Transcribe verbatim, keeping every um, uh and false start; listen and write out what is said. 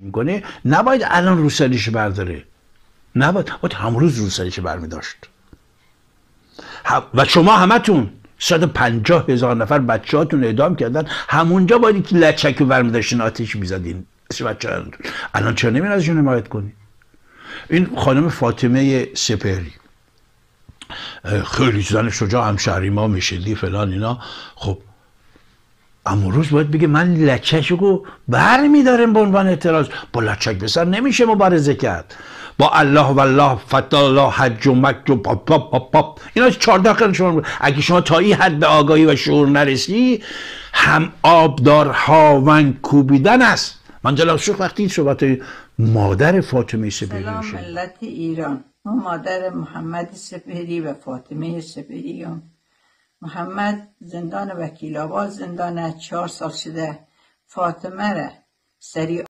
میکنه نباید الان روسریش برداره، نباید باید همون روز روسریش برمی داشت. و شما همتون صد و پنجاه هزار نفر بچه هاتون اعدام کردن، همونجا باید که لچک رو برمی داشتین آتیش میزدین بچه ها. الان چرا نمین ازشون حمایت کنی؟ این خانم فاطمه سپهری خیلی زن شجاع، همشهری ما میشدی فلان اینا، خب اما روز باید بگه من لچک رو بر میدارم به عنوان اعتراض. با لچک بسر نمیشه مبارزه کرد، با الله و الله فتح الله حج و مکه و پاپ پاپ پاپ پاپ اینا چهارده قرن شما. اگه شما تا این حد به آگاهی و شعور نرسی، هم آبدار هاون کوبیدن است. من جلال شوخ وقتی صحبت مادر فاطمه سپهری سلام میشه. ملت ایران، ما مادر محمد سپهری و فاطمه سپهری هم. محمد زندان وکیل آباد زندان چهار سال شده، فاطمه را سری